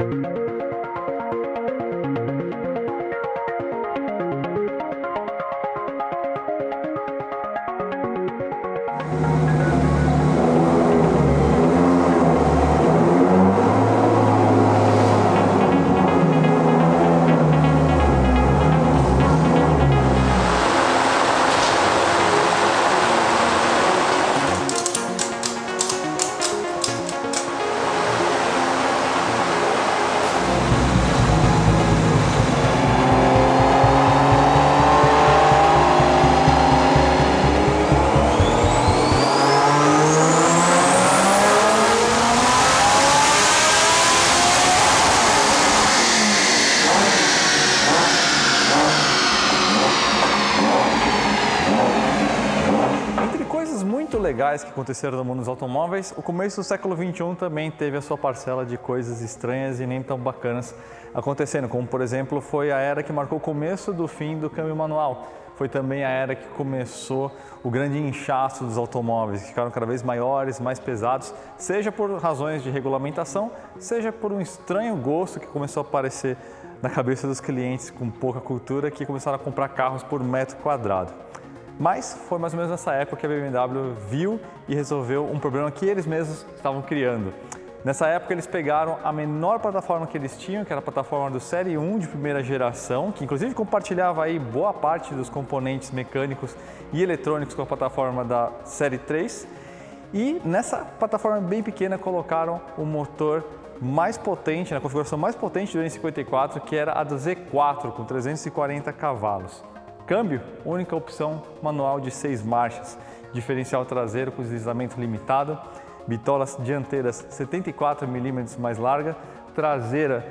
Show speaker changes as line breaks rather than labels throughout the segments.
Legais que aconteceram no mundo dos automóveis, o começo do século XXI também teve a sua parcela de coisas estranhas e nem tão bacanas acontecendo, como por exemplo foi a era que marcou o começo do fim do câmbio manual. Foi também a era que começou o grande inchaço dos automóveis, que ficaram cada vez maiores, mais pesados, seja por razões de regulamentação, seja por um estranho gosto que começou a aparecer na cabeça dos clientes com pouca cultura que começaram a comprar carros por metro quadrado. Mas foi mais ou menos nessa época que a BMW viu e resolveu um problema que eles mesmos estavam criando. Nessa época eles pegaram a menor plataforma que eles tinham, que era a plataforma do Série 1 de primeira geração, que inclusive compartilhava aí boa parte dos componentes mecânicos e eletrônicos com a plataforma da Série 3. E nessa plataforma bem pequena colocaram o motor mais potente, na configuração mais potente do N54, que era a do Z4, com 340 cavalos. Câmbio, única opção manual de 6 marchas, diferencial traseiro com deslizamento limitado, bitolas dianteiras 74 mm mais larga, traseira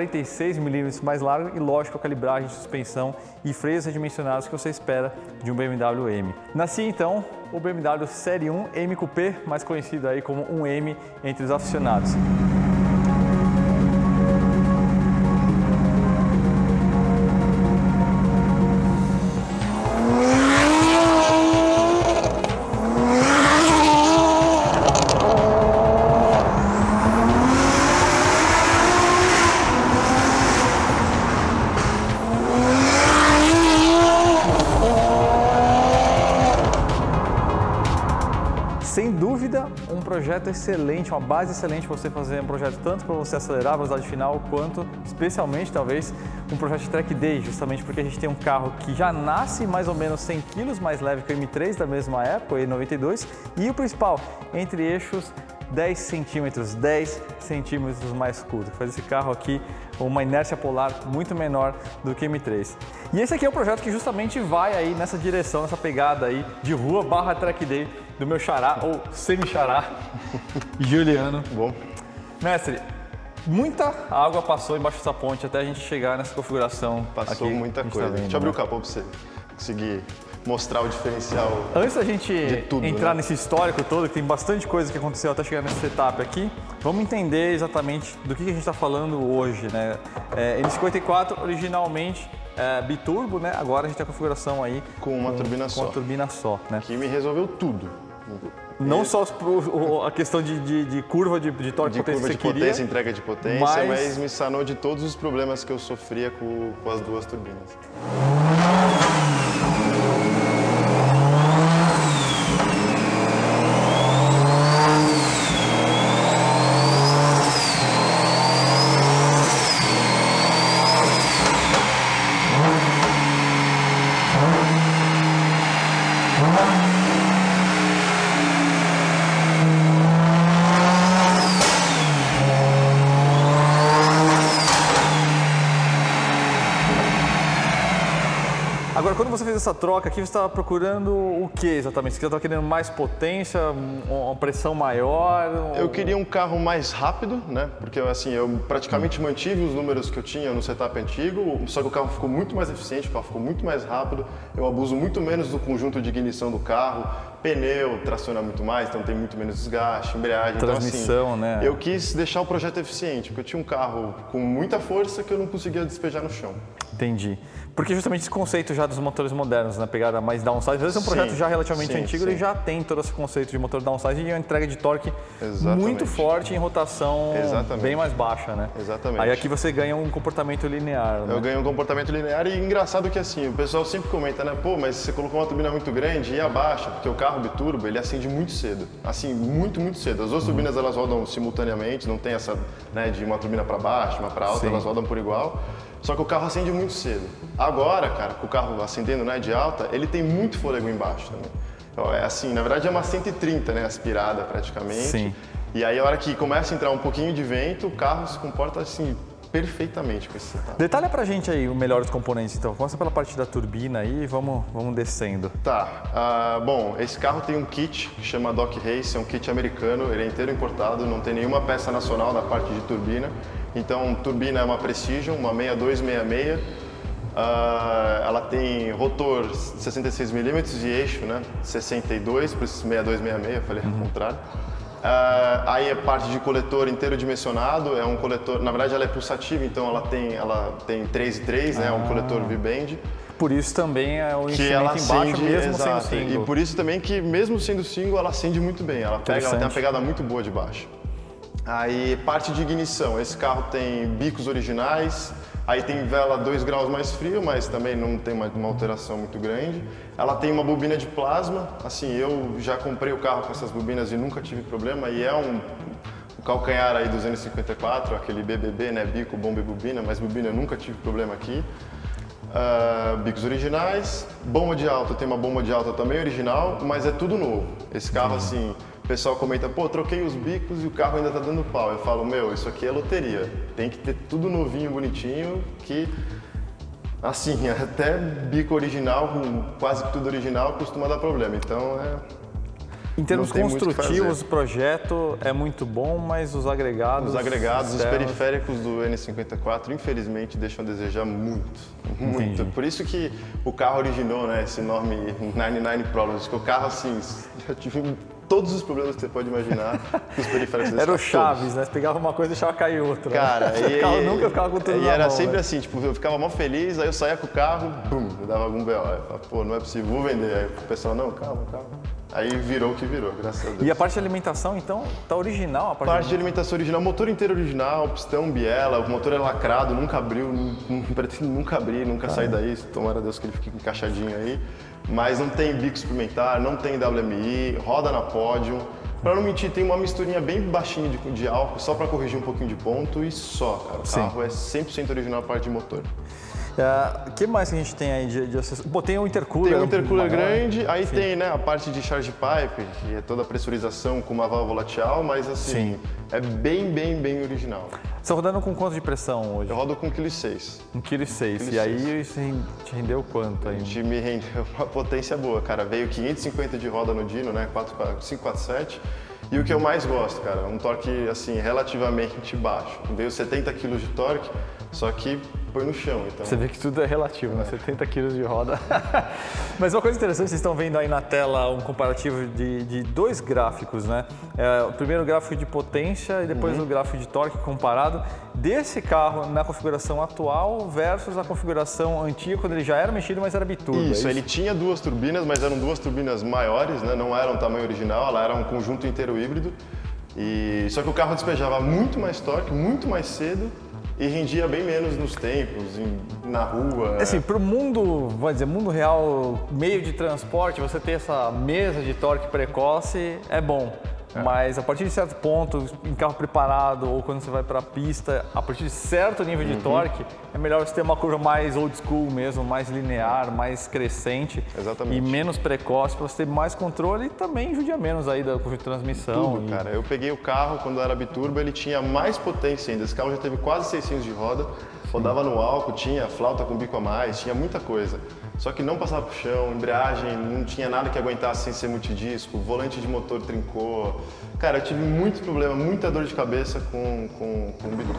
46 mm mais larga e, lógico, a calibragem de suspensão e freios redimensionados que você espera de um BMW M. Nascia então o BMW Série 1 M Coupé, mais conhecido aí como 1M entre os aficionados. Sem dúvida, um projeto excelente, uma base excelente para você fazer um projeto tanto para você acelerar a velocidade final, quanto, especialmente, talvez, um projeto de track day, justamente porque a gente tem um carro que já nasce mais ou menos 100 kg mais leve que o M3 da mesma época, o E92, e o principal, entre eixos 10 centímetros mais curto, que faz esse carro aqui uma inércia polar muito menor do que o M3. E esse aqui é o projeto que justamente vai aí nessa direção, nessa pegada aí de rua barra track day do meu xará, ou semi-xará, Juliano.
Bom.
Mestre, muita água passou embaixo dessa ponte até a gente chegar nessa configuração.
Passou
aqui,
muita coisa.
Tá vendo,
deixa eu abrir o capô para você conseguir mostrar o diferencial.
Antes da gente entrar
né?
nesse histórico todo, que tem bastante coisa que aconteceu até chegar nesse setup aqui, vamos entender exatamente do que a gente está falando hoje, né? N54 originalmente biturbo, né? Agora a gente tem a configuração aí
com uma turbina
só. Com uma turbina só, né?
Que me resolveu tudo.
Não só a questão de curva de torque,
de curva de potência, entrega de potência, mas me sanou de todos os problemas que eu sofria com as duas turbinas.
Agora, quando você fez essa troca aqui, você estava procurando o que exatamente? Você estava querendo mais potência, uma pressão maior?
Eu queria um carro mais rápido, né? Porque assim, eu praticamente mantive os números que eu tinha no setup antigo, só que o carro ficou muito mais eficiente, o carro ficou muito mais rápido, eu abuso muito menos do conjunto de ignição do carro, pneu traciona muito mais, então tem muito menos desgaste, embreagem,
transmissão,
então, assim,
né?
Eu quis deixar o projeto eficiente, porque eu tinha um carro com muita força que eu não conseguia despejar no chão.
Entendi. Porque justamente esse conceito já dos motores modernos, né? Pegada mais downsize, às vezes é um projeto já relativamente antigo, ele já tem todo esse conceito de motor downsize e uma entrega de torque muito forte em rotação bem mais baixa, né?
Exatamente.
Aí aqui você ganha um comportamento linear, né?
Eu ganho um comportamento linear e engraçado que assim, o pessoal sempre comenta, né? Pô, mas você colocou uma turbina muito grande e abaixa, porque o carro biturbo, ele acende muito cedo. Assim, muito cedo. As duas turbinas, elas rodam simultaneamente, não tem essa, né, de uma turbina para baixo, uma para alta, elas rodam por igual. Só que o carro acende muito cedo. Agora, cara, com o carro acendendo, né, de alta, ele tem muito fôlego embaixo também. Então, é assim, na verdade é uma 130, né, aspirada praticamente.
Sim.
E aí a hora que começa a entrar um pouquinho de vento, o carro se comporta assim perfeitamente com esse setup.
Detalha pra gente aí o melhor dos componentes, então. Começa pela parte da turbina aí e vamos descendo.
Tá. Bom, esse carro tem um kit que chama Dock Race, é um kit americano, ele é inteiro importado, não tem nenhuma peça nacional na parte de turbina. Então, turbina é uma Precision, uma 6266. Ela tem rotor 66mm e eixo, né, 62, por isso 6266, eu falei ao contrário. Aí a parte de coletor inteiro dimensionado, é um coletor, na verdade ela é pulsativa, então ela tem 3 e 3, né, é um coletor V-band.
Por isso também é o enchimento embaixo, mesmo sendo single.
E por isso também que mesmo sendo single, ela acende muito bem, ela tem uma pegada muito boa de baixo. Aí parte de ignição, esse carro tem bicos originais, aí tem vela 2 graus mais frio, mas também não tem uma alteração muito grande. Ela tem uma bobina de plasma, assim, eu já comprei o carro com essas bobinas e nunca tive problema, e é o calcanhar aí dos N54, aquele BBB, né, bico, bomba e bobina, mas bobina eu nunca tive problema aqui. Bicos originais, bomba de alta, tem uma bomba de alta também original, mas é tudo novo. Esse carro, assim, o pessoal comenta, pô, troquei os bicos e o carro ainda tá dando pau. Eu falo, meu, isso aqui é loteria. Tem que ter tudo novinho, bonitinho, que, assim, até bico original, com quase tudo original, costuma dar problema. Então,
em termos construtivos, o projeto é muito bom, mas os agregados...
Os periféricos do N54, infelizmente, deixam a desejar muito. Muito. Por isso que o carro originou, né, esse nome 99 Problems, que o carro, assim, já tive todos os problemas que você pode imaginar com os periféricos desse carro.
Era o Chaves, né? Você pegava uma coisa e deixava cair outra.
Cara,
o carro nunca ficava com tudo na
E era
mão,
sempre
né?
assim, tipo, eu ficava mó feliz, aí eu saía com o carro, bum, eu dava algum BO. Eu falava, pô, não é possível, vou vender. Aí o pessoal, não, calma. Aí virou o que virou, graças a Deus.
E a parte de alimentação, então, tá original? A
parte de alimentação original, motor inteiro original, pistão, biela, o motor é lacrado, nunca abriu, pretendo nunca abrir, nunca sair daí, tomara Deus que ele fique encaixadinho aí. Mas não tem bico suplementar, não tem WMI, roda na pódio. Pra não mentir, tem uma misturinha bem baixinha de álcool, só pra corrigir um pouquinho de ponto e só, cara. O carro é 100% original a parte de motor.
O que mais que a gente tem aí de acessório? Pô, tem um intercooler.
Tem um intercooler grande, aí tem, né, a parte de charge pipe, que é toda a pressurização com uma válvula Tial, mas assim, é bem original.
Você está rodando com quanto de pressão hoje?
Eu rodo com 1,6 kg.
1,6 kg. E aí isso te rendeu quanto aí?
Me rendeu uma potência boa, cara. Veio 550 de roda no dyno, né, 547. E o que eu mais gosto, cara, um torque assim relativamente baixo. Veio 70 kg de torque, só que põe no chão. Então...
Você vê que tudo é relativo, né? 70 kg de roda. Mas uma coisa interessante, vocês estão vendo aí na tela um comparativo de dois gráficos, né? O primeiro gráfico de potência e depois o gráfico de torque comparado desse carro na configuração atual versus a configuração antiga, quando ele já era mexido, mas era biturbo.
Isso, ele tinha duas turbinas, mas eram duas turbinas maiores, né? Não eram tamanho original, ela era um conjunto inteiro híbrido. Só que o carro despejava muito mais torque, muito mais cedo, e rendia bem menos nos tempos, na rua.
Assim, para o mundo, vamos dizer, mundo real, meio de transporte, você ter essa mesa de torque precoce é bom. Mas a partir de certo ponto, em carro preparado ou quando você vai para a pista, a partir de certo nível de torque, é melhor você ter uma curva mais old school mesmo, mais linear, mais crescente.
Exatamente.
E menos precoce, para você ter mais controle e também judia menos aí da curva de transmissão.
Tudo, cara. Eu peguei o carro quando era biturbo, ele tinha mais potência ainda. Esse carro já teve quase 600 de roda, rodava no álcool, tinha flauta com bico a mais, tinha muita coisa. Só que não passava pro chão, embreagem, não tinha nada que aguentasse sem ser multidisco, volante de motor trincou. Cara, eu tive muito problema, muita dor de cabeça com o biturbo.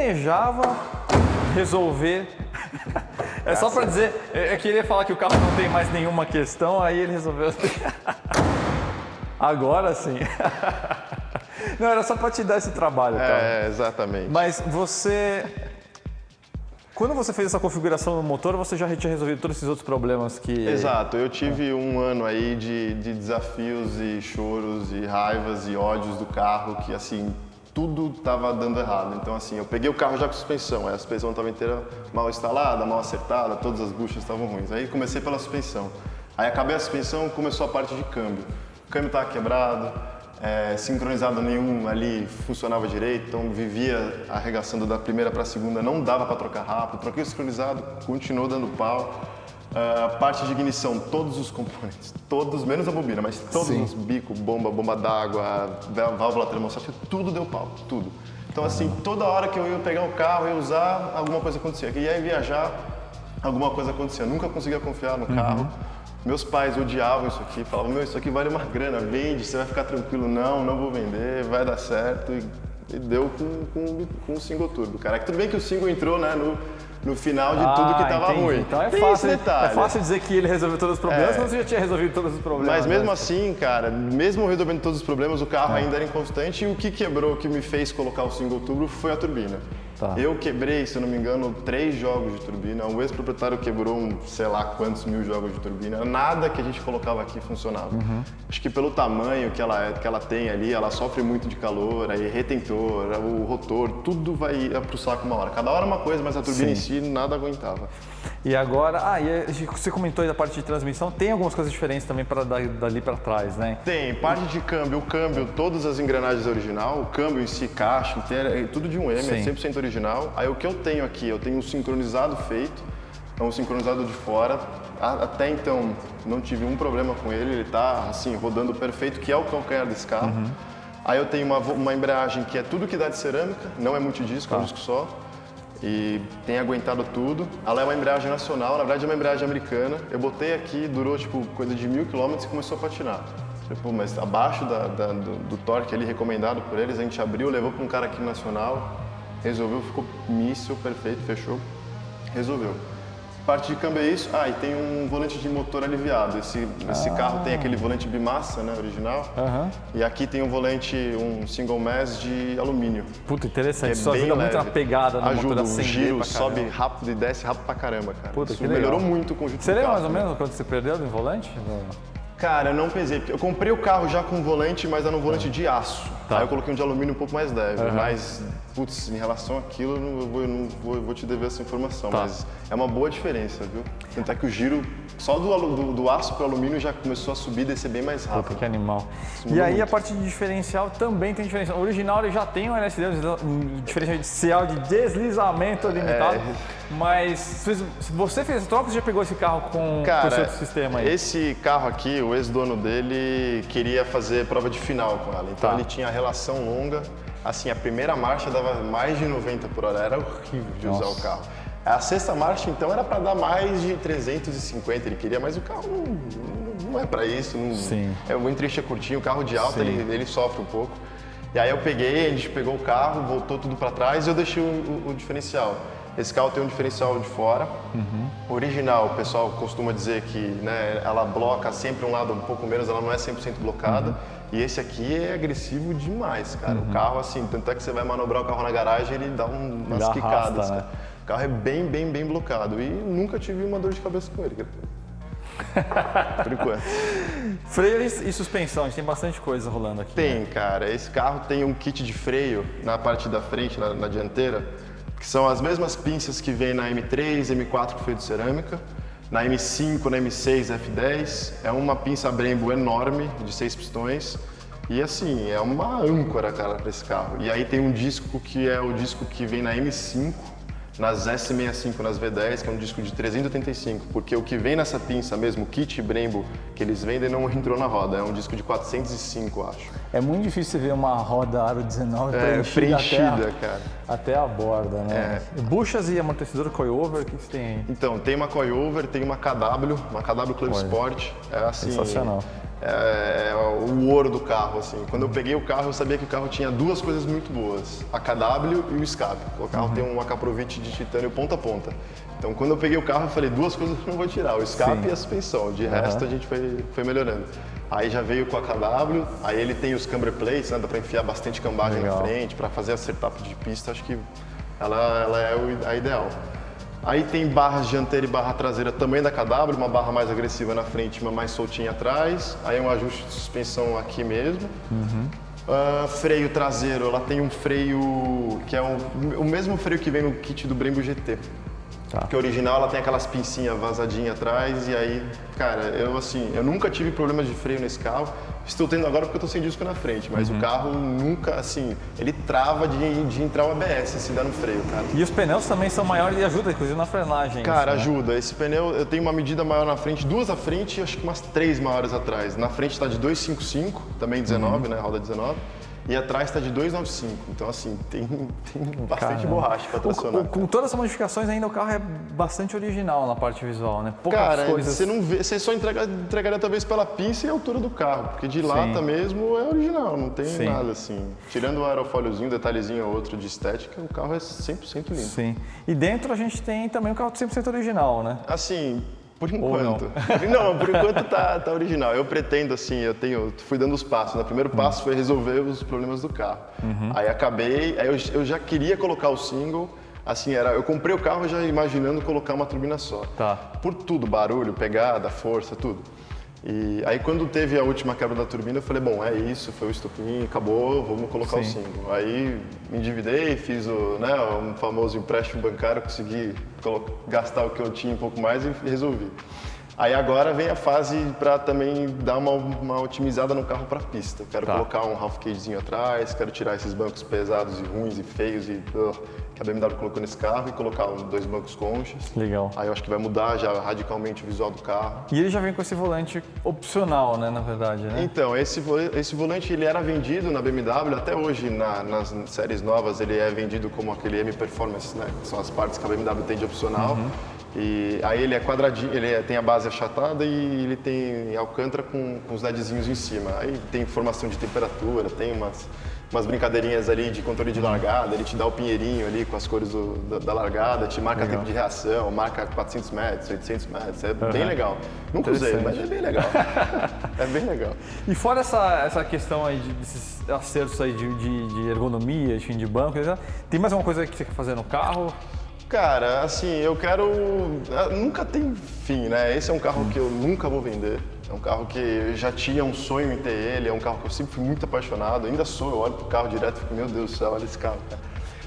planejava resolver. É só para dizer, eu queria falar que o carro não tem mais nenhuma questão, aí ele resolveu. Agora sim. Não, era só para te dar esse trabalho, cara.
Exatamente.
Mas quando você fez essa configuração no motor, você já tinha resolvido todos esses outros problemas que...
Exato, eu tive um ano aí de desafios e choros e raivas e ódios do carro que, assim, tudo estava dando errado. Então, assim, eu peguei o carro já com suspensão, aí a suspensão estava inteira mal instalada, mal acertada, todas as buchas estavam ruins. Aí comecei pela suspensão. Aí acabei a suspensão, começou a parte de câmbio. O câmbio estava quebrado, sincronizado nenhum ali funcionava direito, então vivia arregaçando da primeira para a segunda, não dava para trocar rápido. Troquei o sincronizado, continuou dando pau. A parte de ignição, todos os componentes, todos, menos a bobina, mas todos os bicos, bomba d'água, válvula termostática, tudo deu pau, tudo. Então, assim, toda hora que eu ia pegar o carro, ia usar, alguma coisa acontecia. Que ia viajar, alguma coisa acontecia. Nunca conseguia confiar no carro. Meus pais odiavam isso aqui, falavam, meu, isso aqui vale uma grana, vende, você vai ficar tranquilo. Não, não vou vender, vai dar certo. E deu com o single turbo, cara. Tudo bem que o single entrou, né, no final de tudo que estava ruim.
Então é fácil dizer que ele resolveu todos os problemas, mas você já tinha resolvido todos os problemas.
Mas mesmo assim, cara, mesmo resolvendo todos os problemas, o carro ainda era inconstante e o que quebrou, que me fez colocar o single turbo foi a turbina. Eu quebrei, se eu não me engano, 3 jogos de turbina. O ex-proprietário quebrou sei lá quantos mil jogos de turbina. Nada que a gente colocava aqui funcionava. Acho que pelo tamanho que ela tem ali, ela sofre muito de calor, aí retentor, o rotor, tudo vai pro saco uma hora. Cada hora uma coisa, mas a turbina em si nada aguentava.
E agora, você comentou aí da parte de transmissão, tem algumas coisas diferentes também para dali para trás, né?
Tem, parte de câmbio, todas as engrenagens original, o câmbio em si, caixa, tudo de 1M, é 100% original. Aí o que eu tenho aqui, eu tenho um sincronizado feito, é um sincronizado de fora. Até então não tive um problema com ele tá assim, rodando perfeito, que é o calcanhar desse carro. Aí eu tenho uma embreagem que é tudo que dá de cerâmica, não é multidisco, é um disco só. E tem aguentado tudo. Ela é uma embreagem nacional, na verdade é uma embreagem americana. Eu botei aqui, durou tipo coisa de 1000 km e começou a patinar. Pô, mas abaixo do torque ali recomendado por eles, a gente abriu, levou para um cara aqui nacional, resolveu, ficou míssil, perfeito, fechou, resolveu. Parte de câmbio é isso. E tem um volante de motor aliviado. Esse carro tem aquele volante bimassa, né, original. E aqui tem um volante, um single mass de alumínio.
Puta, interessante. Isso ajuda muito na pegada do motor,
o giro sobe rápido e desce rápido pra caramba, cara.
Puta,
isso melhorou muito o conjunto do carro.
Você lembra mais ou menos quanto você perdeu no volante?
Cara, eu não pesei. Eu comprei o carro já com volante, mas era um volante de aço. Aí eu coloquei um de alumínio um pouco mais leve. Mas, putz, em relação àquilo, eu vou te dever essa informação. Mas é uma boa diferença, viu? Tanto é que o giro, só do aço para o alumínio já começou a subir e descer bem mais rápido.
Puta, que animal. E aí a parte de diferencial também tem diferencial. O original ele já tem um LSD, um diferencial de deslizamento limitado. Mas se você fez a troca, você já pegou esse carro com o seu sistema aí?
Esse carro aqui, o ex-dono dele queria fazer prova de final com ela. Então ele tinha relação longa. Assim, a primeira marcha dava mais de 90 por hora. Era horrível de usar o carro. A sexta marcha, então, era para dar mais de 350. Ele queria, mas o carro não é para isso. O entreixe é curtinho, o carro de alta, ele sofre um pouco. E aí eu peguei, a gente pegou o carro, voltou tudo para trás e eu deixei o diferencial. Esse carro tem um diferencial de fora. Original, o pessoal costuma dizer que, né, ela bloca sempre um lado um pouco menos, ela não é 100% blocada. E esse aqui é agressivo demais, cara. O carro, assim, tanto é que você vai manobrar o carro na garagem, ele dá umas quicadas. Né? O carro é bem blocado. E nunca tive uma dor de cabeça com ele, cara. Por enquanto.
Freio e suspensão, a gente tem bastante coisa rolando aqui.
Tem, cara. Esse carro tem um kit de freio na parte da frente, na dianteira, que são as mesmas pinças que vem na M3, M4 com freio de cerâmica, na M5, na M6, F10. É uma pinça Brembo enorme, de 6 pistões. E assim, é uma âncora, cara, para esse carro. E aí tem um disco que é o disco que vem na M5, nas S65, nas V10, que é um disco de 385, porque o que vem nessa pinça mesmo, o kit Brembo que eles vendem, não entrou na roda, é um disco de 405, acho.
É muito difícil ver uma roda aro 19 preenchida até a borda, né? Buchas e amortecedor coilover, o que você tem aí?
Então, tem uma coilover, tem uma KW Club Sport, é assim...
Sensacional.
o ouro do carro, assim. Quando eu peguei o carro, eu sabia que o carro tinha duas coisas muito boas, a KW e o escape. O carro tem um Akaprovich de titânio ponta a ponta. Então, quando eu peguei o carro, eu falei, duas coisas que eu não vou tirar, o escape e a suspensão. De resto, a gente foi melhorando. Aí já veio com a KW, aí ele tem os camber plates, né, dá pra enfiar bastante cambagem na frente, pra fazer a setup de pista, acho que ela é a ideal. Aí tem barras dianteira e barra traseira também da KW, uma barra mais agressiva na frente, uma mais soltinha atrás. Aí um ajuste de suspensão aqui mesmo. Freio traseiro, ela tem um freio que é o mesmo freio que vem no kit do Brembo GT. Porque a original ela tem aquelas pincinhas vazadinhas atrás e aí, cara, eu nunca tive problemas de freio nesse carro. Estou tendo agora porque eu tô sem disco na frente, mas o carro nunca, assim, ele trava de entrar o ABS se dá no freio, cara.
E os pneus também são maiores e ajuda, inclusive, na frenagem.
Cara,
isso, né?
ajuda. Esse pneu, eu tenho uma medida maior na frente, duas à frente e acho que umas 3 maiores atrás. Na frente está de 255, também 19, né, roda 19. E atrás está de 295, então assim, tem bastante borracha para tracionar.
Com todas essas modificações ainda o carro é bastante original na parte visual, né? Poucas coisas...
você não vê, você só entregaria talvez pela pinça e a altura do carro, porque de lata mesmo é original, não tem nada assim. Tirando o aerofóliozinho, detalhezinho ou outro de estética, o carro é 100% limpo.
Sim. E dentro a gente tem também o carro 100% original, né?
Assim, por enquanto. Não, por enquanto tá original. Eu pretendo, assim, fui dando os passos. O primeiro passo foi resolver os problemas do carro. Aí eu já queria colocar o single, assim, eu comprei o carro já imaginando colocar uma turbina só. Por tudo, barulho, pegada, força, tudo. E aí quando teve a última quebra da turbina, eu falei, bom, é isso, foi o estopim, acabou, vamos colocar o single. Aí me endividei, fiz um famoso empréstimo bancário, consegui gastar o que eu tinha um pouco mais e resolvi. Aí agora vem a fase para também dar uma otimizada no carro para pista. Quero colocar um half cagezinho atrás, quero tirar esses bancos pesados e ruins e feios que a BMW colocou nesse carro e colocar 2 bancos conchas.
Legal.
Aí eu acho que vai mudar já radicalmente o visual do carro.
E ele já vem com esse volante opcional, né, na verdade, né?
Então, esse volante ele era vendido na BMW, até hoje nas séries novas ele é vendido como aquele M Performance, né? Que são as partes que a BMW tem de opcional. E aí ele é quadradinho, tem a base achatada e ele tem alcântara com os LEDzinhos em cima. Aí tem informação de temperatura, tem umas brincadeirinhas ali de controle de largada, ele te dá o pinheirinho ali com as cores da largada, te marca tempo de reação, marca 400 metros, 800 metros, é bem legal. Nunca usei, mas é bem legal. É bem legal.
E fora essa questão aí desses acertos aí de ergonomia, de banco, tem mais alguma coisa que você quer fazer no carro?
Cara, assim, eu quero... Nunca tem fim, né? Esse é um carro que eu nunca vou vender. É um carro que eu já tinha um sonho em ter ele, é um carro que eu sempre fui muito apaixonado. Ainda sou, eu olho pro carro direto e fico, meu Deus do céu, olha esse carro, cara.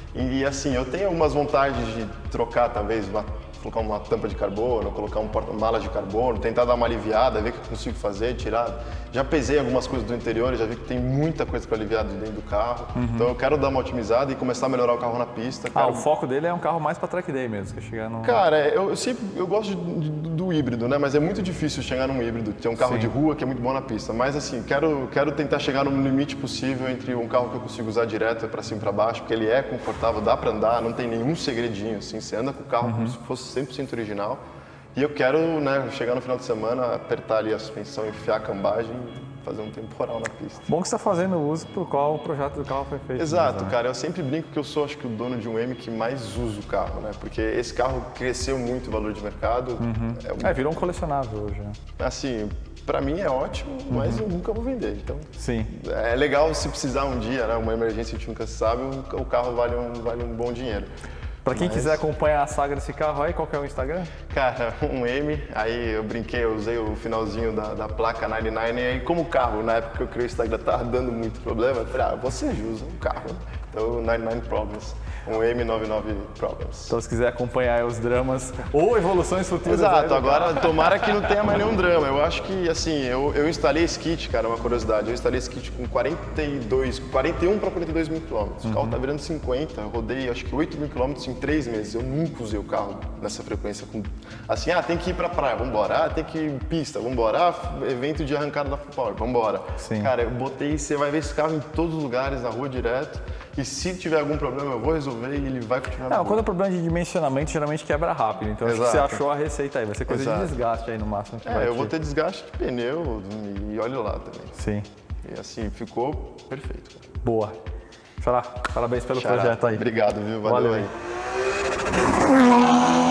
E assim, eu tenho algumas vontades de trocar, talvez, colocar uma tampa de carbono, colocar um porta-malas de carbono, tentar dar uma aliviada, ver o que eu consigo fazer, tirar. Já pesei algumas coisas do interior, já vi que tem muita coisa para aliviar dentro do carro. Então eu quero dar uma otimizada e começar a melhorar o carro na pista.
O foco dele é um carro mais para track day mesmo, que chegar no...
Cara, eu gosto do híbrido, né? Mas é muito difícil chegar num híbrido, ter um carro de rua que é muito bom na pista. Mas assim, quero tentar chegar no limite possível entre um carro que eu consigo usar direto para cima e para baixo, porque ele é confortável, dá para andar, não tem nenhum segredinho, assim, você anda com o carro como se fosse 100% original. E eu quero, chegar no final de semana, apertar ali a suspensão, enfiar a cambagem e fazer um temporal na pista.
Bom que você está fazendo o uso para o qual o projeto do carro foi feito.
Exato,
mesmo, né?
cara. Eu sempre brinco que eu sou, acho que, o dono de um M que mais usa o carro, né? Porque esse carro cresceu muito o valor de mercado.
Virou um colecionável hoje, né?
Assim, pra mim é ótimo, mas eu nunca vou vender. Então,
sim.
É legal se precisar um dia, né? Uma emergência, a gente nunca sabe, o carro vale um bom dinheiro.
Para quem quiser acompanhar a saga desse carro aí, qual que é o Instagram?
Cara, um M, aí eu brinquei, eu usei o finalzinho da placa 99, e aí como o carro, na época que eu criei o Instagram, tava dando muito problema, eu falei, você usa o carro. Então, 99 Problems, um M99 Problems.
Então, se quiser acompanhar os dramas ou evoluções futuras...
Exato, agora tomara que não tenha mais nenhum drama. Eu acho que, assim, eu instalei esse kit, cara, uma curiosidade, eu instalei esse kit com 41 para 42 mil quilômetros. O carro tá virando 50, eu rodei acho que 8 mil quilômetros em 3 meses. Eu nunca usei o carro nessa frequência. Assim, tem que ir pra praia, vambora. Tem que ir em pista, vambora. Evento de arrancada da Full Power, vambora.
Sim.
Cara, eu botei, você vai ver esse carro em todos os lugares, na rua direto. E se tiver algum problema, eu vou resolver e ele vai continuar.
Quando é problema de dimensionamento, geralmente quebra rápido. Então, acho que você achou a receita aí. Vai ser coisa de desgaste aí no máximo.
Eu vou ter desgaste de pneu e olha lá também.
Sim.
E assim, ficou perfeito, cara.
Boa. Xará, parabéns pelo
Xará,
projeto aí.
Obrigado, viu? Valeu aí.